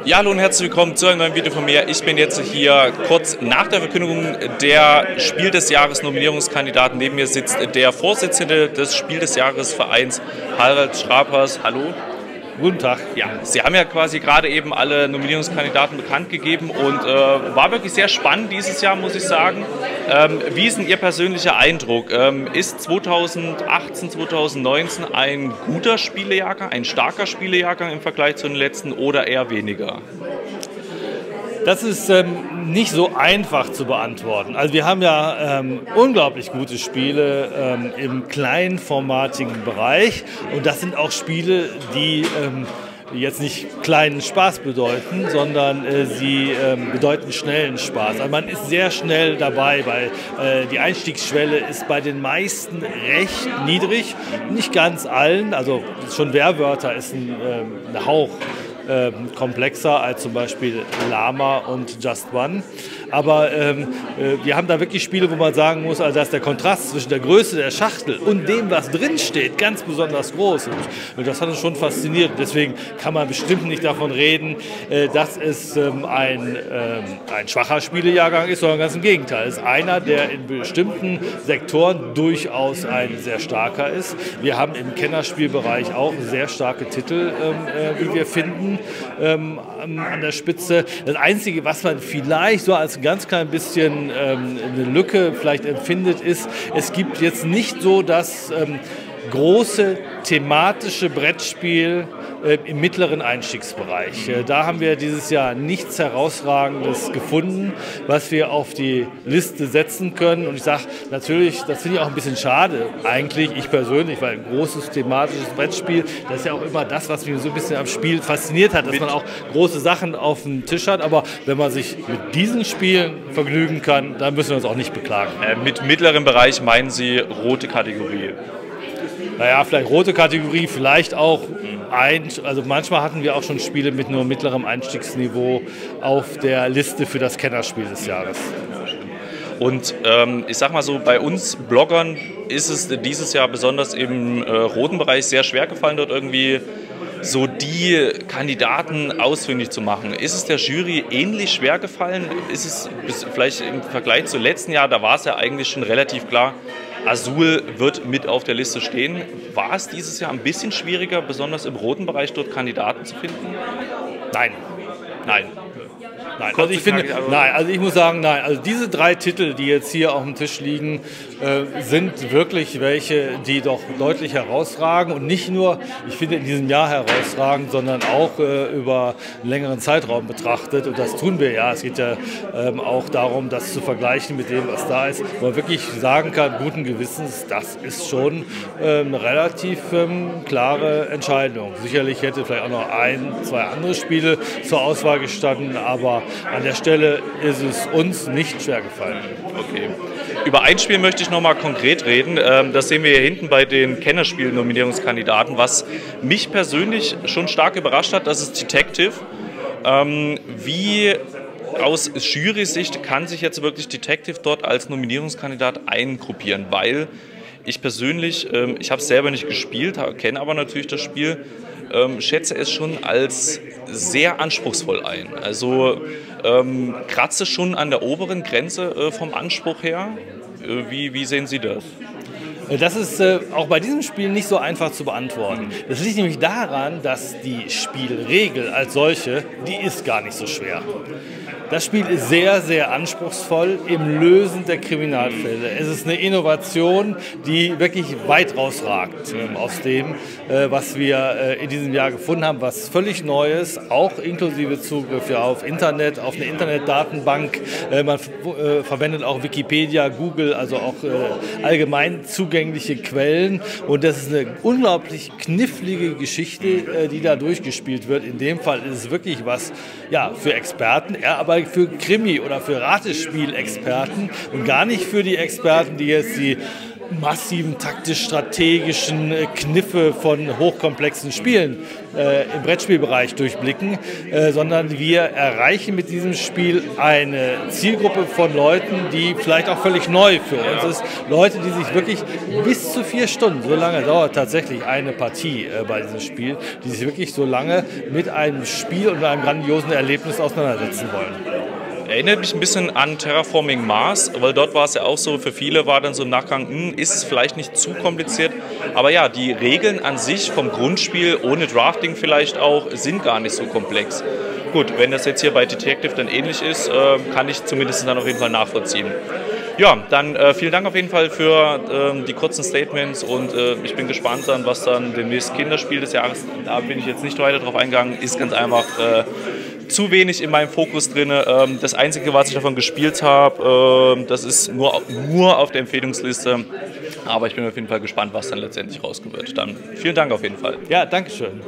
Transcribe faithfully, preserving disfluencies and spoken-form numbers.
Ja, hallo und herzlich willkommen zu einem neuen Video von mir. Ich bin jetzt hier kurz nach der Verkündigung der Spiel des Jahres Nominierungskandidaten. Neben mir sitzt der Vorsitzende des Spiel des Jahres Vereins, Harald Schrapers. Hallo. Guten Tag. Ja, Sie haben ja quasi gerade eben alle Nominierungskandidaten bekannt gegeben und äh, war wirklich sehr spannend dieses Jahr, muss ich sagen. Ähm, wie ist denn Ihr persönlicher Eindruck? Ähm, ist zweitausendachtzehn, zweitausendneunzehn ein guter Spielejahrgang, ein starker Spielejahrgang im Vergleich zu den letzten oder eher weniger? Das ist ähm, nicht so einfach zu beantworten. Also wir haben ja ähm, unglaublich gute Spiele ähm, im kleinformatigen Bereich und das sind auch Spiele, die ähm, jetzt nicht kleinen Spaß bedeuten, sondern äh, sie ähm, bedeuten schnellen Spaß. Also man ist sehr schnell dabei, weil äh, die Einstiegsschwelle ist bei den meisten recht niedrig, nicht ganz allen, also schon Werwörter ist ein, äh, ein Hauch Ähm, komplexer als zum Beispiel Lama und Just One. Aber ähm, äh, wir haben da wirklich Spiele, wo man sagen muss, also dass der Kontrast zwischen der Größe der Schachtel und dem, was drin steht, ganz besonders groß ist. Und das hat uns schon fasziniert. Deswegen kann man bestimmt nicht davon reden, äh, dass es ähm, ein, ähm, ein schwacher Spielejahrgang ist, sondern ganz im Gegenteil. Es ist einer, der in bestimmten Sektoren durchaus ein sehr starker ist. Wir haben im Kennerspielbereich auch sehr starke Titel, ähm, äh, wie wir finden, ähm, an der Spitze. Das Einzige, was man vielleicht so als ganz klein bisschen ähm, eine Lücke vielleicht empfindet, ist, es gibt jetzt nicht so das ähm, große thematische Brettspiel äh, im mittleren Einstiegsbereich. Äh, da haben wir dieses Jahr nichts Herausragendes gefunden, was wir auf die Liste setzen können. Und ich sage natürlich, das finde ich auch ein bisschen schade, eigentlich, ich persönlich, weil ein großes thematisches Brettspiel, das ist ja auch immer das, was mich so ein bisschen am Spiel fasziniert hat, dass man auch große Sachen auf dem Tisch hat. Aber wenn man sich mit diesen Spielen vergnügen kann, dann müssen wir uns auch nicht beklagen. Äh, mit mittlerem Bereich meinen Sie rote Kategorie? Naja, vielleicht rote Kategorie, vielleicht auch ein, also manchmal hatten wir auch schon Spiele mit nur mittlerem Einstiegsniveau auf der Liste für das Kennerspiel des Jahres. Und ähm, ich sag mal so, bei uns Bloggern ist es dieses Jahr besonders im äh, roten Bereich sehr schwer gefallen, dort irgendwie so die Kandidaten ausfindig zu machen. Ist es der Jury ähnlich schwer gefallen? Ist es vielleicht im Vergleich zu letzten Jahr, da war es ja eigentlich schon relativ klar, Azul wird mit auf der Liste stehen. War es dieses Jahr ein bisschen schwieriger, besonders im roten Bereich dort Kandidaten zu finden? Nein. Nein. Nein, also ich finde, nein, also ich muss sagen, nein, also diese drei Titel, die jetzt hier auf dem Tisch liegen, äh, sind wirklich welche, die doch deutlich herausragen und nicht nur, ich finde, in diesem Jahr herausragen, sondern auch äh, über einen längeren Zeitraum betrachtet und das tun wir ja. Es geht ja ähm, auch darum, das zu vergleichen mit dem, was da ist, wo man wirklich sagen kann, guten Gewissens, das ist schon ähm, eine relativ ähm, klare Entscheidung. Sicherlich hätte vielleicht auch noch ein, zwei andere Spiele zur Auswahl gestanden, aber an der Stelle ist es uns nicht schwer gefallen. Okay. Über ein Spiel möchte ich noch mal konkret reden. Das sehen wir hier hinten bei den Kennerspiel-Nominierungskandidaten. Was mich persönlich schon stark überrascht hat, das ist Detective. Wie aus Jury-Sicht kann sich jetzt wirklich Detective dort als Nominierungskandidat eingruppieren? Weil ich persönlich, ich habe es selber nicht gespielt, kenne aber natürlich das Spiel, Ähm, schätze es schon als sehr anspruchsvoll ein. Also ähm, kratzt es schon an der oberen Grenze äh, vom Anspruch her. Äh, wie, wie sehen Sie das? Das ist äh, auch bei diesem Spiel nicht so einfach zu beantworten. Das liegt nämlich daran, dass die Spielregel als solche, die ist gar nicht so schwer. Das Spiel ist sehr, sehr anspruchsvoll im Lösen der Kriminalfälle. Es ist eine Innovation, die wirklich weit rausragt äh, aus dem, äh, was wir äh, in diesem Jahr gefunden haben, was völlig Neues, auch inklusive Zugriff ja, auf Internet, auf eine Internetdatenbank. Äh, man äh, verwendet auch Wikipedia, Google, also auch äh, allgemein zugängliche Quellen. Und das ist eine unglaublich knifflige Geschichte, äh, die da durchgespielt wird. In dem Fall ist es wirklich was ja, für Experten, ja, aber für Krimi- oder für Ratespiel-Experten und gar nicht für die Experten, die jetzt die massiven taktisch-strategischen Kniffe von hochkomplexen Spielen äh, im Brettspielbereich durchblicken, äh, sondern wir erreichen mit diesem Spiel eine Zielgruppe von Leuten, die vielleicht auch völlig neu für uns ist. Leute, die sich wirklich bis zu vier Stunden, so lange dauert tatsächlich eine Partie äh, bei diesem Spiel, die sich wirklich so lange mit einem Spiel und einem grandiosen Erlebnis auseinandersetzen wollen. Erinnert mich ein bisschen an Terraforming Mars, weil dort war es ja auch so, für viele war dann so im Nachgang, hm, ist es vielleicht nicht zu kompliziert, aber ja, die Regeln an sich vom Grundspiel, ohne Drafting vielleicht auch, sind gar nicht so komplex. Gut, wenn das jetzt hier bei Detective dann ähnlich ist, äh, kann ich zumindest dann auf jeden Fall nachvollziehen. Ja, dann äh, vielen Dank auf jeden Fall für äh, die kurzen Statements und äh, ich bin gespannt dann, was dann demnächst Kinderspiel des Jahres, da bin ich jetzt nicht weiter drauf eingegangen, ist ganz einfach äh, zu wenig in meinem Fokus drin. Ähm, das Einzige, was ich davon gespielt habe, äh, das ist nur, nur auf der Empfehlungsliste, aber ich bin auf jeden Fall gespannt, was dann letztendlich rauskommt. Dann vielen Dank auf jeden Fall. Ja, danke schön.